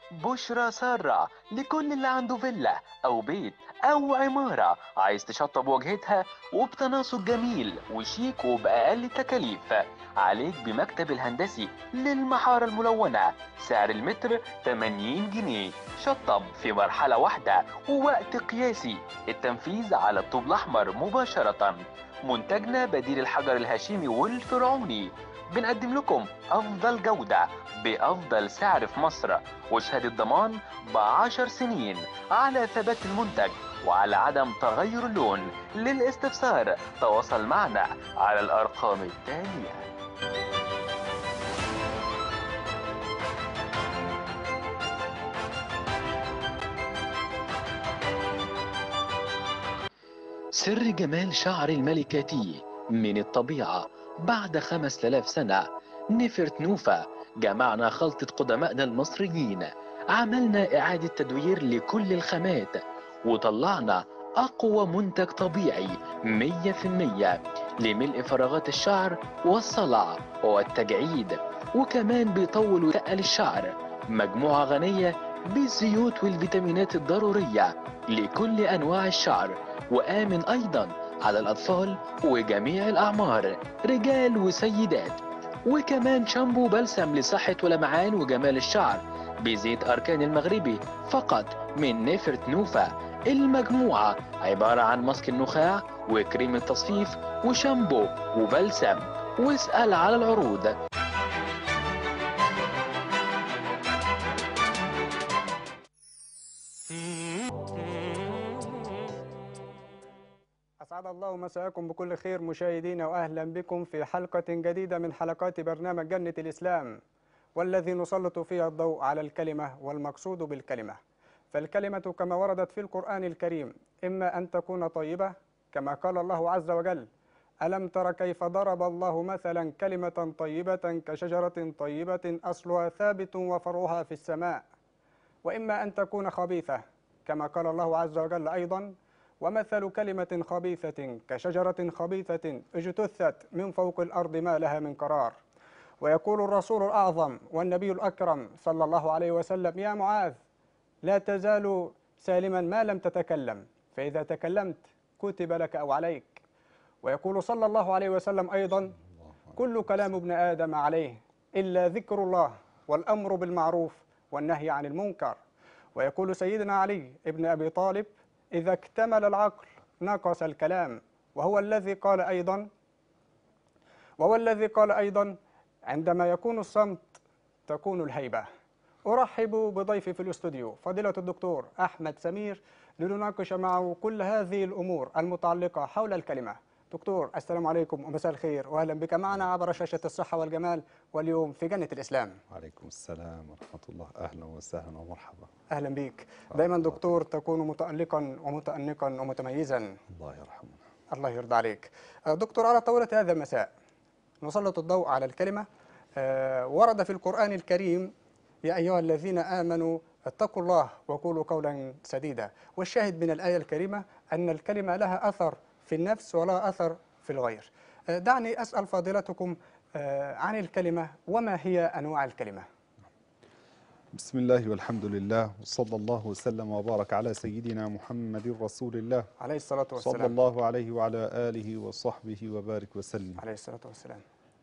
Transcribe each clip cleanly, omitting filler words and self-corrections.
بشرى سارة لكل اللي عنده فيلا أو بيت أو عمارة عايز تشطب واجهتها وبتناسق جميل وشيك وبأقل تكاليف. عليك بمكتب الهندسي للمحارة الملونة. سعر المتر 80 جنيه. شطب في مرحلة واحدة ووقت قياسي. التنفيذ على الطوب الأحمر مباشرة. منتجنا بديل الحجر الهاشمي والفرعوني. بنقدم لكم أفضل جودة بأفضل سعر في مصر، وشهادة ضمان ب10 سنين على ثبات المنتج وعلى عدم تغير اللون. للاستفسار تواصل معنا على الأرقام التالية. سر جمال شعر الملكاتي من الطبيعة بعد 5000 سنة. نفرت نوفا. جمعنا خلطة قدمائنا المصريين. عملنا إعادة تدوير لكل الخامات وطلعنا أقوى منتج طبيعي 100% لملء فراغات الشعر والصلع والتجعيد. وكمان بيطول ويتقل الشعر. مجموعة غنية بالزيوت والفيتامينات الضرورية لكل أنواع الشعر، وآمن أيضا على الأطفال وجميع الأعمار، رجال وسيدات. وكمان شامبو بلسم لصحة ولمعان وجمال الشعر بزيت أركان المغربي فقط من نفرت نوفا. المجموعة عبارة عن ماسك النخاع وكريم التصفيف وشامبو وبلسم. واسأل على العروض. أسعد الله مساءكم بكل خير مشاهدينا، وأهلا بكم في حلقة جديدة من حلقات برنامج جنة الإسلام، والذي نسلط فيها الضوء على الكلمة والمقصود بالكلمة. فالكلمة كما وردت في القرآن الكريم إما أن تكون طيبة كما قال الله عز وجل: ألم تر كيف ضرب الله مثلا كلمة طيبة كشجرة طيبة أصلها ثابت وفرعها في السماء، وإما أن تكون خبيثة كما قال الله عز وجل أيضا: ومثل كلمة خبيثة كشجرة خبيثة اجتثت من فوق الأرض ما لها من قرار. ويقول الرسول الأعظم والنبي الأكرم صلى الله عليه وسلم: يا معاذ، لا تزال سالما ما لم تتكلم، فإذا تكلمت كتب لك أو عليك. ويقول صلى الله عليه وسلم أيضا: كل كلام ابن آدم عليه إلا ذكر الله والأمر بالمعروف والنهي عن المنكر. ويقول سيدنا علي ابن أبي طالب: إذا اكتمل العقل نقص الكلام. وهو الذي قال أيضا: عندما يكون الصمت تكون الهيبة. أرحب بضيفي في الاستوديو فضيلة الدكتور أحمد سمير لنناقش معه كل هذه الأمور المتعلقة حول الكلمة. دكتور، السلام عليكم ومساء الخير، وأهلا بك معنا عبر شاشة الصحة والجمال واليوم في جنة الإسلام. وعليكم السلام ورحمة الله، أهلا وسهلا ومرحبا. أهلا بك. بارك دايما الله دكتور فيك. تكون متألقا ومتأنقا ومتميزا. الله يرحمنا. الله يرضى عليك. دكتور، على طاولة هذا المساء نسلط الضوء على الكلمة. ورد في القرآن الكريم: يا أيها الذين آمنوا اتقوا الله وقولوا قولا سديدا. والشاهد من الآية الكريمة أن الكلمة لها أثر في النفس ولا أثر في الغير. دعني أسأل فضيلتكم عن الكلمة، وما هي أنواع الكلمة؟ بسم الله والحمد لله، وصلى الله وسلم وبارك على سيدنا محمد رسول الله، عليه الصلاة صلى والسلام. الله عليه وعلى آله وصحبه وبارك وسلم. عليه الصلاة والسلام.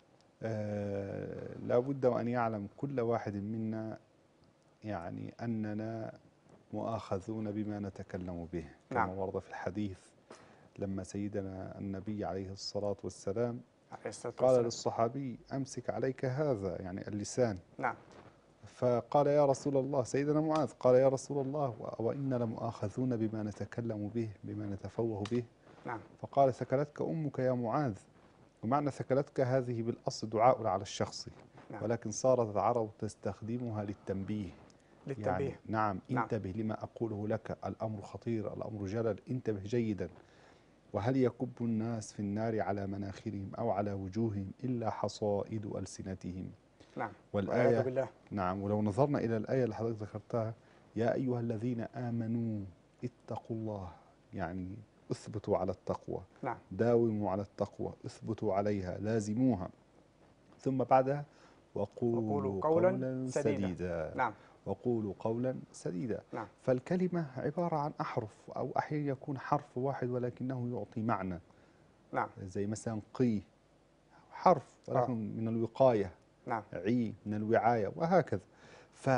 لا بد وأن يعلم كل واحد منا يعني أننا مؤاخذون بما نتكلم به، كما نعم. ورد في الحديث لما سيدنا النبي عليه الصلاة والسلام عليه الصلاة قال والسلام. للصحابي: أمسك عليك هذا، يعني اللسان. نعم. فقال: يا رسول الله، سيدنا معاذ قال: يا رسول الله، وإنا لمؤاخذون بما نتكلم به، بما نتفوه به. نعم. فقال: ثكلتك أمك يا معاذ. ومعنى ثكلتك هذه بالأصل دعاء على الشخص، نعم. ولكن صارت العرب تستخدمها للتنبيه. يعني للتنبيه. نعم، نعم. انتبه لما أقوله لك، الأمر خطير، الأمر جلل، انتبه جيدا. وهل يكب الناس في النار على مناخرهم أو على وجوههم إلا حصائد ألسنتهم. نعم. والعياذ والآية، بالله. نعم، ولو نظرنا إلى الآية اللي حضرتك ذكرتها: يا أيها الذين آمنوا اتقوا الله، يعني اثبتوا على التقوى، نعم. داوموا على التقوى، اثبتوا عليها، لازموها. ثم بعدها: وقولوا وقولوا قولا قولا سديدا. سديدا. نعم. وقولوا قولا سديدا. نعم. فالكلمة عبارة عن أحرف، أو أحيانا يكون حرف واحد ولكنه يعطي معنى، نعم. زي مثلا قي، حرف ولكن من الوقاية، نعم. عي من الوعاية، وهكذا. ف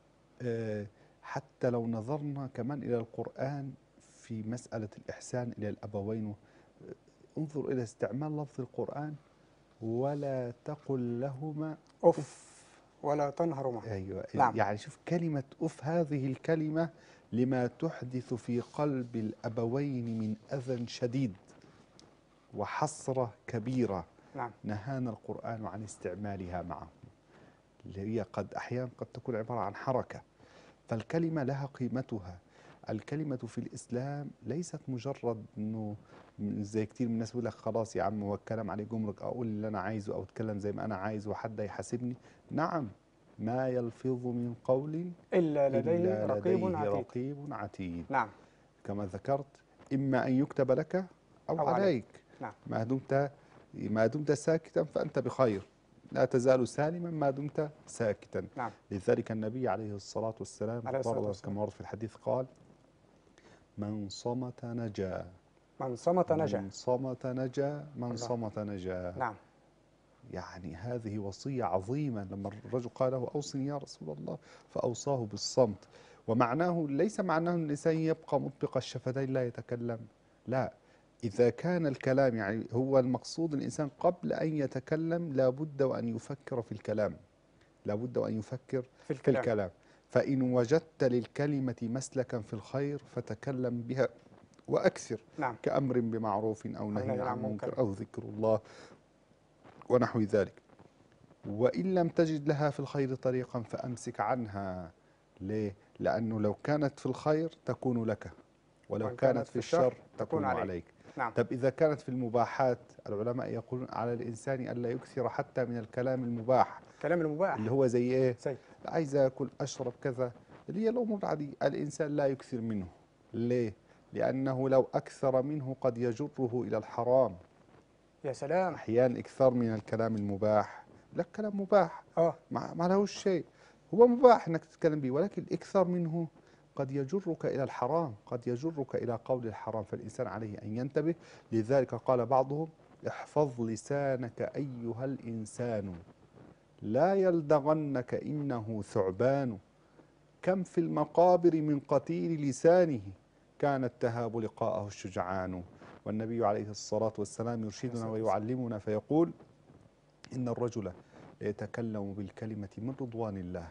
حتى لو نظرنا كمان إلى القرآن في مسألة الإحسان إلى الأبوين، انظر إلى استعمال لفظ القرآن: ولا تقل لهما أف ولا تنهرهما. أيوة. نعم. يعني شوف كلمة أف، هذه الكلمة لما تحدث في قلب الأبوين من أذى شديد وحسرة كبيرة. نعم. نهانا القرآن عن استعمالها معهم، اللي هي أحيانا قد تكون عبارة عن حركة. فالكلمة لها قيمتها. الكلمة في الإسلام ليست مجرد أنه زي كتير من الناس بيقول لك خلاص يا عم هو الكلام عليه جمرك، أقول اللي أنا عايزه أو أتكلم زي ما أنا عايز وحد يحاسبني. نعم، ما يلفظ من قول إلا لديه إلا رقيب لديه عتيد. رقيب عتيد. نعم. كما ذكرت، إما أن يكتب لك أو عليك. نعم. ما دمت ساكتا فأنت بخير، لا تزال سالما ما دمت ساكتا. نعم. لذلك النبي عليه الصلاة والسلام كما ورد في الحديث قال: من صمت نجا. من صمت نجا. من صمت نجا. من الله. صمت نجا. نعم. يعني هذه وصية عظيمة. لما الرجل قال له: أوصني يا رسول الله، فأوصاه بالصمت. ومعناه ليس معناه أن الإنسان يبقى مطبق الشفتين لا يتكلم، لا. إذا كان الكلام، يعني هو المقصود الإنسان قبل أن يتكلم لابد وأن يفكر في الكلام، لابد وأن يفكر في الكلام. فإن وجدت للكلمة مسلكا في الخير فتكلم بها وأكثر. نعم. كأمر بمعروف أو نهي عن منكر أو ذكر الله ونحو ذلك. وإن لم تجد لها في الخير طريقا فأمسك عنها. ليه؟ لأنه لو كانت في الخير تكون لك، ولو كانت في الشر تكون عليك. نعم. طب إذا كانت في المباحات، العلماء يقولون على الإنسان ألا يكثر حتى من الكلام المباح. كلام المباح اللي هو زي إيه؟ زي عايز أكل، أشرب، كذا، اللي هي الأمور العادية. الإنسان لا يكثر منه. ليه؟ لأنه لو أكثر منه قد يجره إلى الحرام. يا سلام. أحيانا إكثار من الكلام المباح، لك كلام مباح ما لهوش شيء، هو مباح أنك تتكلم به، ولكن الإكثار منه قد يجرك إلى الحرام، قد يجرك إلى قول الحرام. فالإنسان عليه أن ينتبه. لذلك قال بعضهم: احفظ لسانك أيها الإنسان، لا يلدغنك إنه ثعبان. كم في المقابر من قتيل لسانه، كان التهاب لقاءه الشجعان. والنبي عليه الصلاة والسلام يرشدنا ويعلمنا فيقول: إن الرجل ليتكلم بالكلمة من رضوان الله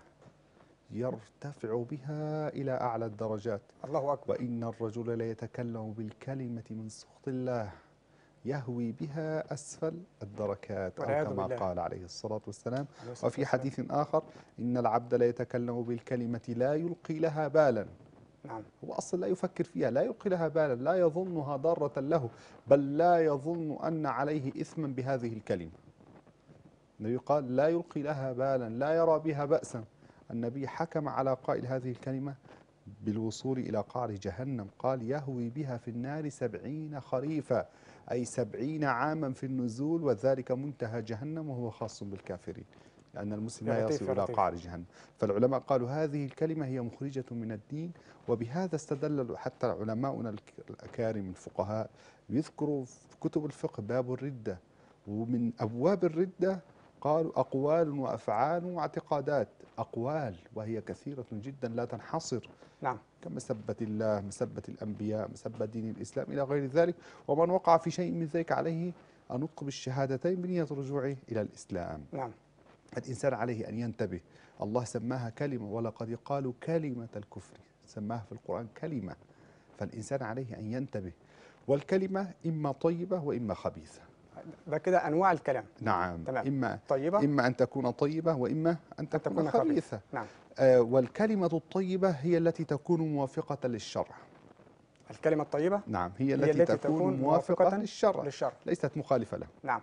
يرتفع بها إلى أعلى الدرجات. الله أكبر. وإن الرجل ليتكلم بالكلمة من سخط الله يهوي بها أسفل الدركات، أو كما قال عليه الصلاة والسلام. وفي حديث آخر: إن العبد ليتكلم بالكلمة لا يلقي لها بالا. نعم. هو أصلا لا يفكر فيها، لا يلقي لها بالا، لا يظنها ضارة له، بل لا يظن أن عليه إثما بهذه الكلمة. النبي قال: لا يلقي لها بالا، لا يرى بها بأسا. النبي حكم على قائل هذه الكلمة بالوصول إلى قعر جهنم، قال: يهوي بها في النار 70 خريفا، أي 70 عاما في النزول، وذلك منتهى جهنم، وهو خاص بالكافرين، لأن المسلم لا يصل إلى قعر جهنم. فالعلماء قالوا هذه الكلمة هي مخرجة من الدين. وبهذا استدل حتى علماؤنا الأكارم الفقهاء، يذكروا في كتب الفقه باب الردة، ومن أبواب الردة قالوا أقوال وأفعال واعتقادات. أقوال وهي كثيرة جدا لا تنحصر، نعم، كمسبة الله، مسبة الأنبياء، مسبة دين الإسلام إلى غير ذلك. ومن وقع في شيء من ذلك عليه النطق بالشهادتين بنية رجوعه إلى الإسلام. نعم. الإنسان عليه أن ينتبه. الله سماها كلمة، ولقد قالوا كلمة الكفر، سماها في القرآن كلمة. فالإنسان عليه أن ينتبه. والكلمة إما طيبة وإما خبيثة. ده كده أنواع الكلام. نعم. تمام. إما طيبة، إما أن تكون طيبة، وإما أن تكون خبيثة. نعم. والكلمة الطيبة هي التي تكون موافقة للشرع. الكلمة الطيبة نعم، هي التي تكون موافقة للشرع، ليست مخالفة له. نعم.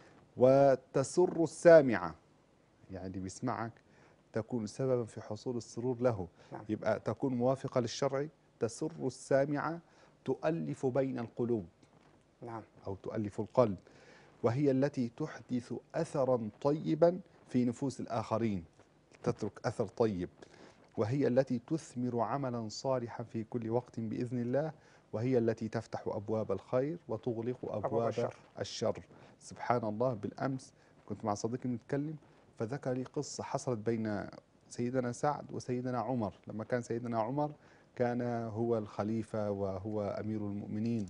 وتسر السامعة، يعني اللي بيسمعك تكون سببا في حصول السرور له. نعم. يبقى تكون موافقة للشرع. تسر السامعة، تؤلف بين القلوب. نعم. أو تؤلف القلب، وهي التي تحدث أثرا طيبا في نفوس الآخرين، تترك أثر طيب. وهي التي تثمر عملا صالحا في كل وقت بإذن الله، وهي التي تفتح أبواب الخير وتغلق أبواب الشر. سبحان الله، بالأمس كنت مع صديقي نتكلم فذكر لي قصة حصلت بين سيدنا سعد وسيدنا عمر، لما كان سيدنا عمر كان هو الخليفة وهو أمير المؤمنين.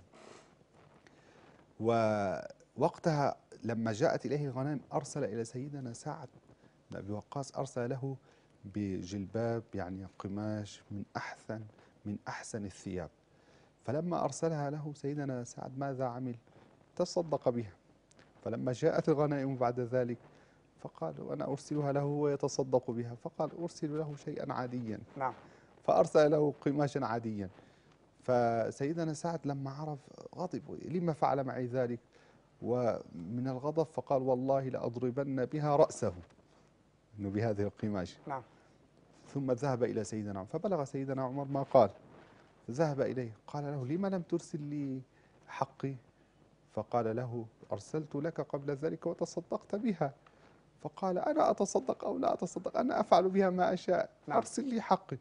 ووقتها لما جاءت إليه الغنائم أرسل إلى سيدنا سعد بن أبي وقاص، أرسل له بجلباب يعني قماش من أحسن الثياب. فلما أرسلها له سيدنا سعد ماذا عمل؟ تصدق بها. فلما جاءت الغنائم بعد ذلك فقال أنا أرسلها له ويتصدق بها، فقال أرسل له شيئا عاديا. نعم. فأرسل له قماشا عاديا. فسيدنا سعد لما عرف غضب، لما فعل معي ذلك؟ ومن الغضب فقال والله لأضربن بها رأسه، إنه بهذه القماش. نعم. ثم ذهب إلى سيدنا عمر، فبلغ سيدنا عمر ما قال، ذهب إليه قال له لما لم ترسل لي حقي؟ فقال له أرسلت لك قبل ذلك وتصدقت بها. فقال أنا أتصدق أو لا أتصدق، أنا أفعل بها ما أشاء. نعم. أرسل لي حقي.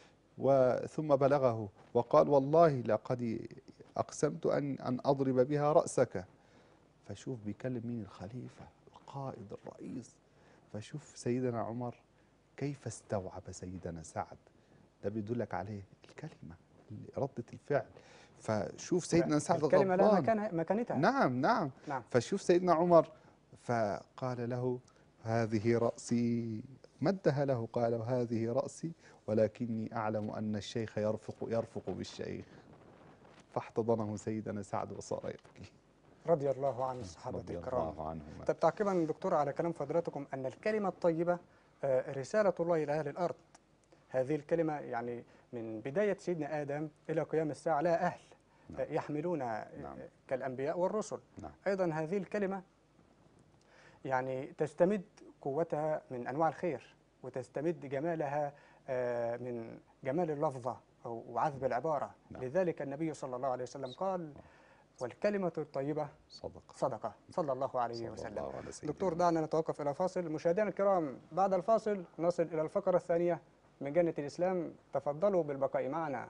ثم بلغه وقال والله لقد أقسمت أن أضرب بها رأسك. فشوف بيكلم مين؟ الخليفة، القائد، الرئيس. فشوف سيدنا عمر كيف استوعب سيدنا سعد. ده بيدلك عليه الكلمة، ردة الفعل. فشوف سيدنا سعد الكلمة لها غضبان. مكانتها. نعم. فشوف سيدنا عمر فقال له هذه رأسي، مدها له، قال هذه رأسي ولكني أعلم أن الشيخ يرفق بالشيخ. فاحتضنه سيدنا سعد وصار يبكي رضي الله عن الصحابة الكرام. رضي الله عنهم. طب تعقيبا دكتور على كلام فضلاتكم أن الكلمة الطيبة رسالة الله إلى أهل الأرض. هذه الكلمة يعني من بداية سيدنا آدم إلى قيام الساعة لها أهل يحملون كالأنبياء والرسل. أيضا هذه الكلمة يعني تستمد قوتها من أنواع الخير، وتستمد جمالها من جمال اللفظة أو عذب العبارة. لذلك النبي صلى الله عليه وسلم قال والكلمة الطيبة صدقة، صلى الله عليه وسلم. دكتور دعنا نتوقف إلى فاصل. مشاهدينا الكرام، بعد الفاصل نصل إلى الفقرة الثانية من جنة الإسلام. تفضلوا بالبقاء معنا.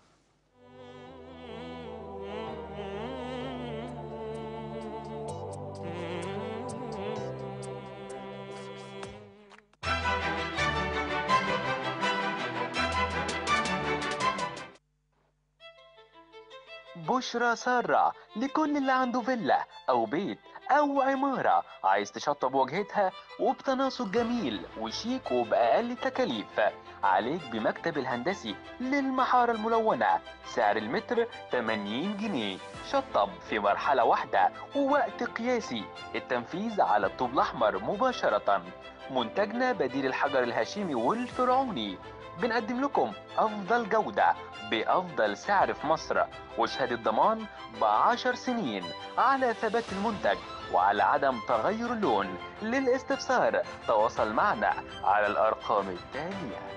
بشرى سارة لكل اللي عنده فيلا أو بيت أو عمارة عايز تشطب واجهتها وبتناسق جميل وشيك وبأقل تكاليف. عليك بمكتب الهندسي للمحارة الملونة، سعر المتر 80 جنيه، شطب في مرحلة واحدة ووقت قياسي، التنفيذ على الطوب الأحمر مباشرة. منتجنا بديل الحجر الهاشمي والفرعوني. بنقدم لكم أفضل جودة بأفضل سعر في مصر، وشهادة ضمان ب10 سنين على ثبات المنتج وعلى عدم تغير اللون. للاستفسار تواصل معنا على الأرقام التالية.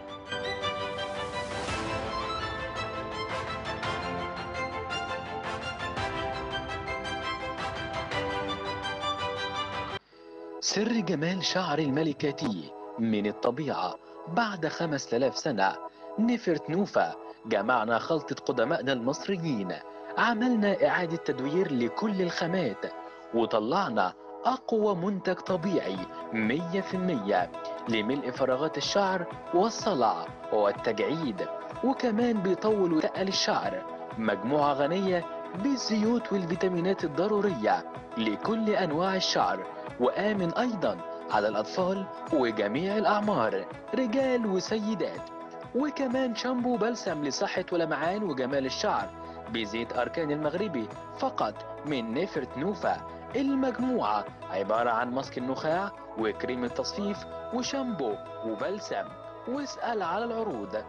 سر جمال شعر الملكاتي من الطبيعة بعد 5000 سنة. نفرتنوفة، جمعنا خلطة قدمائنا المصريين، عملنا إعادة تدوير لكل الخامات وطلعنا أقوى منتج طبيعي 100% لملء فراغات الشعر والصلع والتجعيد، وكمان بيطول ويتقل الشعر. مجموعة غنية بالزيوت والفيتامينات الضرورية لكل أنواع الشعر، وآمن أيضا على الأطفال وجميع الأعمار، رجال وسيدات. وكمان شامبو بلسم لصحة ولمعان وجمال الشعر بزيت أركان المغربي فقط من نفرتنوفة. المجموعة عبارة عن ماسك النخاع وكريم التصفيف وشامبو وبلسم. واسأل على العروض.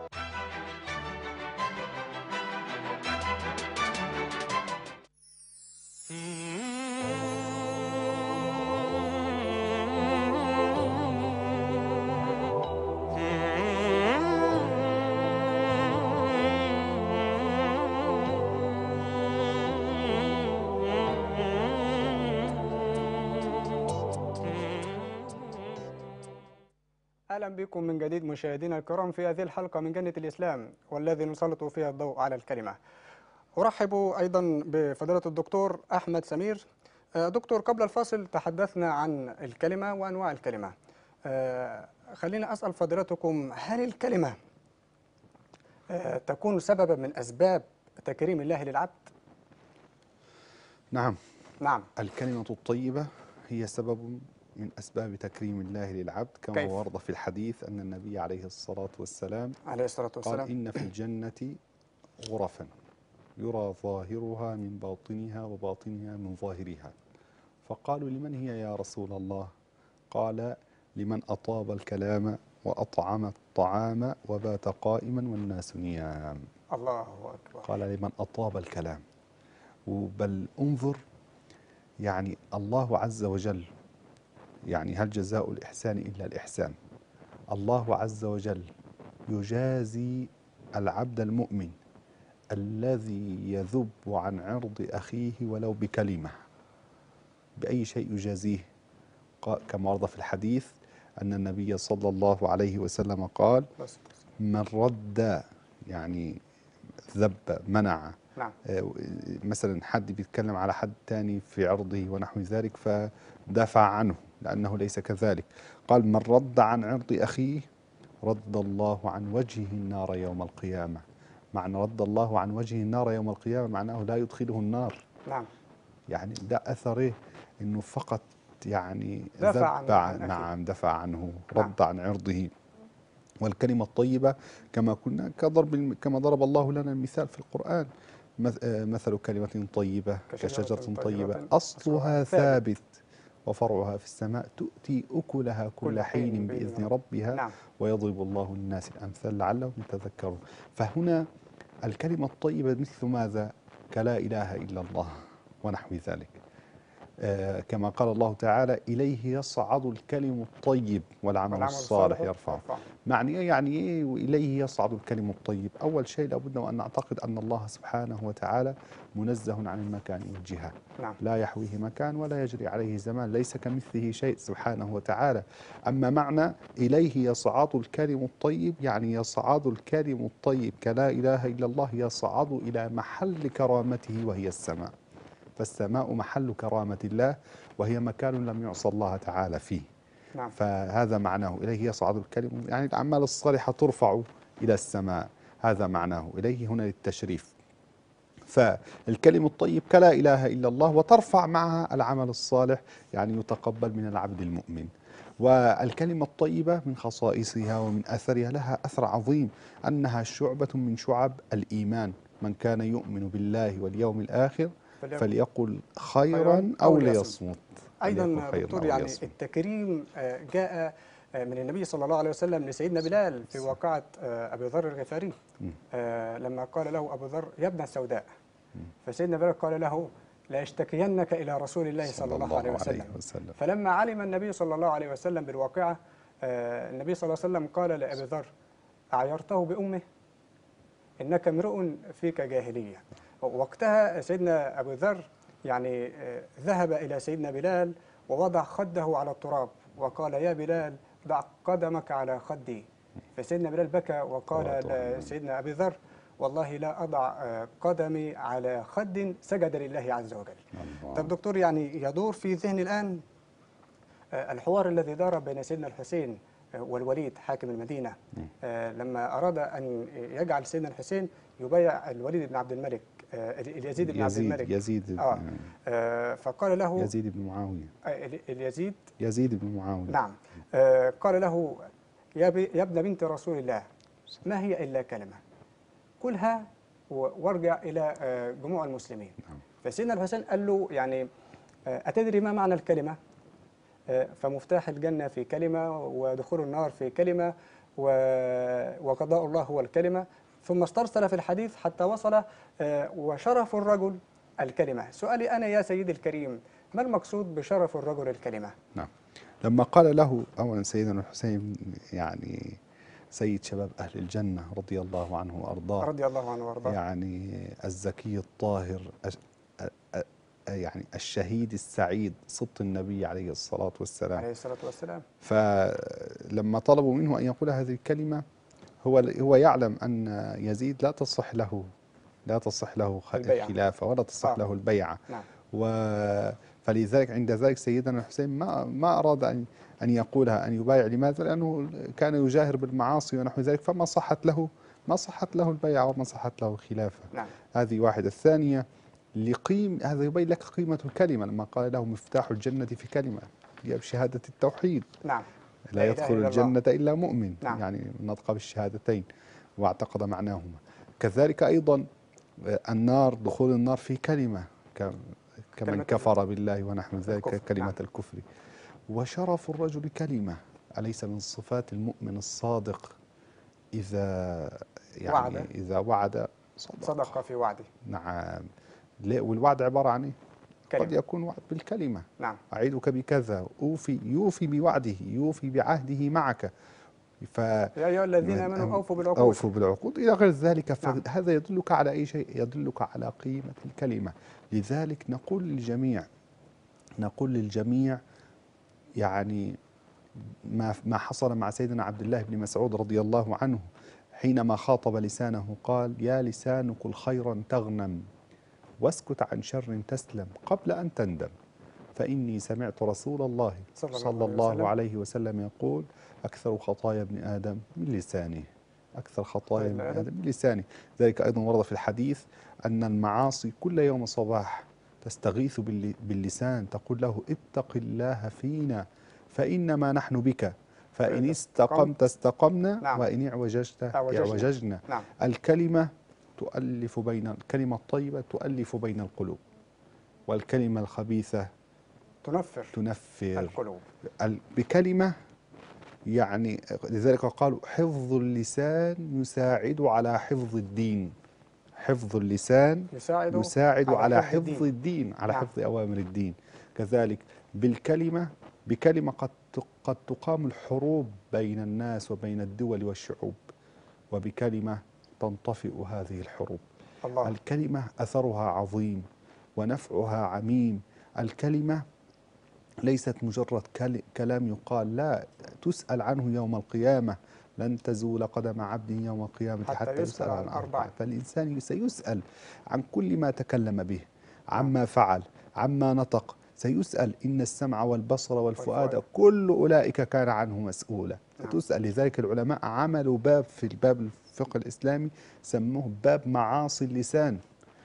أهلا أهلا بكم من جديد مشاهدينا الكرام في هذه الحلقة من جنة الإسلام والذي نسلط فيها الضوء على الكلمة. أرحب أيضا بفضيلة الدكتور أحمد سمير. دكتور، قبل الفاصل تحدثنا عن الكلمة وأنواع الكلمة. خلينا أسأل فضيلتكم، هل الكلمة تكون سببا من أسباب تكريم الله للعبد؟ نعم. نعم. الكلمة الطيبة هي سبب من أسباب تكريم الله للعبد، كما كيف؟ ورد في الحديث أن النبي عليه الصلاة والسلام عليه الصلاة قال: والسلام: إن في الجنة غرفا يرى ظاهرها من باطنها وباطنها من ظاهرها. فقالوا: لمن هي يا رسول الله؟ قال: لمن أطاب الكلام وأطعم الطعام وبات قائما والناس نيام. الله أكبر. قال: لمن أطاب الكلام. بل انظر، يعني الله عز وجل، يعني هل جزاء الإحسان إلا الإحسان؟ الله عز وجل يجازي العبد المؤمن الذي يذب عن عرض أخيه ولو بكلمة بأي شيء يجازيه. كما ورد في الحديث أن النبي صلى الله عليه وسلم قال: من رد، يعني ذب، منع، نعم. مثلا حد بيتكلم على حد تاني في عرضه ونحو ذلك فدافع عنه لأنه ليس كذلك، قال: من رد عن عرض أخيه رد الله عن وجهه النار يوم القيامة. معنى رد الله عن وجهه النار يوم القيامة معناه لا يدخله النار. نعم. يعني ده أثره أنه فقط يعني دفع عن نعم، دفع عنه، نعم. رد عن عرضه. والكلمة الطيبة كما قلنا كما ضرب الله لنا المثال في القرآن: مثل كلمة طيبة كشجرة طيبة أصلها ثابت وفرعها في السماء تؤتي أكلها كل حين بإذن ربها. نعم. ويضرب الله الناس الأمثال لعلهم يتذكرون. فهنا الكلمة الطيبة مثل ماذا؟ كلا إله إلا الله ونحو ذلك. كما قال الله تعالى: إليه يصعد الكلم الطيب والعمل الصالح يرفعه. يعني إيه وإليه يصعد الكلم الطيب؟ أول شيء لابد وأن نعتقد أن الله سبحانه وتعالى منزه عن المكان والجهة. نعم. لا يحويه مكان ولا يجري عليه زمان، ليس كمثله شيء سبحانه وتعالى. أما معنى إليه يصعد الكلم الطيب يعني يصعد الكلم الطيب كلا إله إلا الله، يصعد إلى محل كرامته وهي السماء. فالسماء محل كرامة الله وهي مكان لم يعصى الله تعالى فيه. نعم. فهذا معناه إليه يصعد الكلم، يعني الأعمال الصالحة ترفع إلى السماء، هذا معناه. إليه هنا للتشريف. فالكلم الطيب كلا إله إلا الله، وترفع معها العمل الصالح، يعني يتقبل من العبد المؤمن. والكلمة الطيبة من خصائصها ومن أثرها، لها أثر عظيم، أنها شعبة من شعب الإيمان. من كان يؤمن بالله واليوم الآخر فليقل خيرا أو ليصمت. أيضا دكتور، يعني التكريم جاء من النبي صلى الله عليه وسلم لسيدنا بلال في واقعة أبي ذر الغفاري، لما قال له أبو ذر: يا ابن السوداء. فسيدنا بلال قال له: لا اشتكينك إلى رسول الله صلى الله عليه وسلم. فلما علم النبي صلى الله عليه وسلم بالواقعة، النبي صلى الله عليه وسلم قال لأبي ذر: أعيرته بأمه؟ إنك امرؤ فيك جاهلية. وقتها سيدنا أبو ذر يعني ذهب إلى سيدنا بلال ووضع خده على التراب وقال: يا بلال، ضع قدمك على خدي. فسيدنا بلال بكى وقال لسيدنا أبي ذر: والله لا أضع قدمي على خد سجد لله عز وجل. طب دكتور، يعني يدور في ذهني الآن الحوار الذي دار بين سيدنا الحسين والوليد حاكم المدينة، لما أراد أن يجعل سيدنا الحسين يبايع الوليد بن عبد الملك، اليزيد بن عبد الملك. فقال له يزيد بن معاوية. يزيد بن معاوية. نعم. قال له: يا ابن بنت رسول الله، ما هي إلا كلمة، كلها وارجع إلى جموع المسلمين. فسيدنا الحسين قال له: يعني أتدري ما معنى الكلمة؟ فمفتاح الجنة في كلمة، ودخول النار في كلمة، وقضاء الله هو الكلمة. ثم استرسل في الحديث حتى وصل وشرف الرجل الكلمة. سؤالي أنا يا سيدي الكريم، ما المقصود بشرف الرجل الكلمة؟ نعم. لما قال له أولا سيدنا الحسين، يعني سيد شباب أهل الجنة رضي الله عنه وأرضاه، رضي الله عنه وأرضاه، يعني الزكي الطاهر يعني الشهيد السعيد سبط النبي عليه الصلاة والسلام. عليه الصلاة والسلام. فلما طلبوا منه أن يقول هذه الكلمة، هو يعلم أن يزيد لا تصح له البيعة. الخلافة ولا تصح له البيعة. نعم. فلذلك عند ذلك سيدنا الحسين ما أراد أن يقولها، أن يبايع. لماذا؟ لأنه كان يجاهر بالمعاصي ونحو ذلك، فما صحت له البيعة وما صحت له الخلافة. نعم. هذه واحدة. الثانية، هذا يبين لك قيمة الكلمة لما قال له مفتاح الجنة في كلمة، هي بشهادة التوحيد. نعم. لا يدخل الجنة إلا مؤمن. نعم. يعني نطق بالشهادتين واعتقد معناهما. كذلك أيضا النار، دخول النار في كلمة، كمن كفر بالله ونحو ذلك، كلمة نعم. الكفر. وشرف الرجل كلمة. أليس من صفات المؤمن الصادق إذا وعد صدق في وعده. نعم. والوعد عبارة عن إيه؟ قد يكون وعد بالكلمة. نعم. أعيدك بكذا، يوفي بوعده، يوفي بعهده معك. يا أيها الذين آمنوا أوفوا بالعقود إلى غير ذلك. نعم. فهذا يدلك على أي شيء؟ يدلك على قيمة الكلمة. لذلك نقول للجميع يعني ما حصل مع سيدنا عبد الله بن مسعود رضي الله عنه حينما خاطب لسانه، قال: يا لسان قل خيرا تغنم، واسكت عن شر تسلم، قبل أن تندم، فإني سمعت رسول الله صلى الله عليه وسلم يقول: أكثر خطايا ابن آدم من لسانه. أكثر خطايا ابن آدم من لسانه. ذلك أيضا ورد في الحديث أن المعاصي كل يوم صباح تستغيث باللسان، تقول له: اتق الله فينا فإنما نحن بك، فإن استقمت استقمنا. نعم. وإن اعوججت اعوججنا. نعم. الكلمة الطيبة تؤلف بين القلوب، والكلمة الخبيثة تنفر القلوب. بكلمة يعني. لذلك قالوا: حفظ اللسان يساعد على حفظ الدين. حفظ اللسان يساعد على حفظ الدين، على حفظ أوامر الدين. كذلك بكلمة قد تقام الحروب بين الناس وبين الدول والشعوب، وبكلمة تنطفئ هذه الحروب. الله. الكلمة أثرها عظيم ونفعها عميم. الكلمة ليست مجرد كلام يقال، لا، تسأل عنه يوم القيامة. لن تزول قدم عبد يوم القيامة حتى يسأل عن أربع. فالإنسان سيسأل عن كل ما تكلم به، عما فعل، عما نطق، سيسأل. إن السمع والبصر والفؤاد كل أولئك كان عنه مسؤولا. فتسأل. لذلك العلماء عملوا في الباب الفقه الإسلامي سموه باب معاصي اللسان،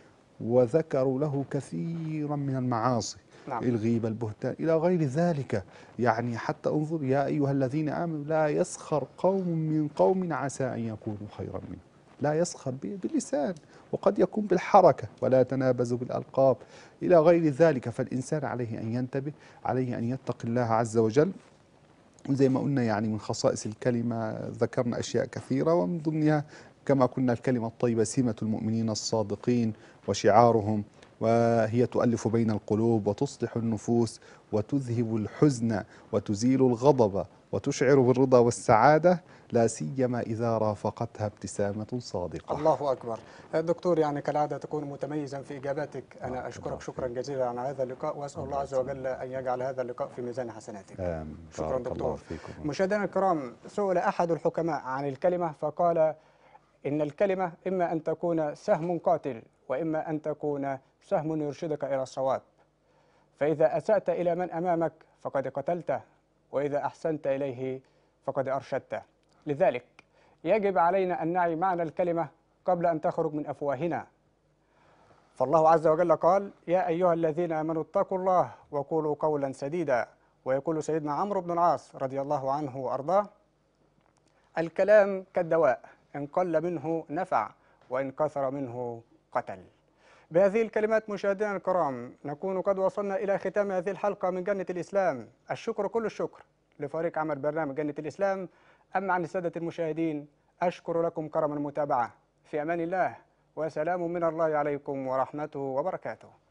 وذكروا له كثيرا من المعاصي. نعم. الغيبة، البهتان، إلى غير ذلك. يعني حتى انظر: يا أيها الذين آمنوا لا يسخر قوم من قوم عسى أن يكونوا خيرا منهم. لا يسخر باللسان، وقد يكون بالحركة. ولا تنابزوا بالألقاب إلى غير ذلك. فالإنسان عليه أن ينتبه، عليه أن يتقي الله عز وجل. وزي ما قلنا يعني من خصائص الكلمة ذكرنا أشياء كثيرة، ومن ضمنها كما قلنا الكلمة الطيبة سمة المؤمنين الصادقين وشعارهم، وهي تؤلف بين القلوب وتصلح النفوس وتذهب الحزن وتزيل الغضب وتشعر بالرضا والسعادة، لا سيما إذا رافقتها ابتسامة صادقة. الله أكبر. دكتور، يعني كالعادة تكون متميزا في إجاباتك. أنا أشكرك شكرا جزيلا على هذا اللقاء، وأسأل الله عز وجل أن يجعل هذا اللقاء في ميزان حسناتك. شكرا دكتور. مشاهدينا الكرام، سئل أحد الحكماء عن الكلمة فقال: إن الكلمة إما أن تكون سهم قاتل، وإما أن تكون سهم يرشدك إلى الصواب. فإذا أسأت إلى من أمامك فقد قتلته، وإذا أحسنت إليه فقد أرشدته. لذلك يجب علينا أن نعي معنى الكلمة قبل أن تخرج من أفواهنا. فالله عز وجل قال: يا أيها الذين آمنوا اتقوا الله وقولوا قولا سديدا. ويقول سيدنا عمرو بن العاص رضي الله عنه وأرضاه: الكلام كالدواء، إن قل منه نفع، وإن كثر منه قتل. بهذه الكلمات مشاهدينا الكرام نكون قد وصلنا إلى ختام هذه الحلقة من جنة الإسلام. الشكر كل الشكر لفريق عمل برنامج جنة الإسلام. أما عن السادة المشاهدين، أشكر لكم كرم المتابعة. في أمان الله، وسلام من الله عليكم ورحمته وبركاته.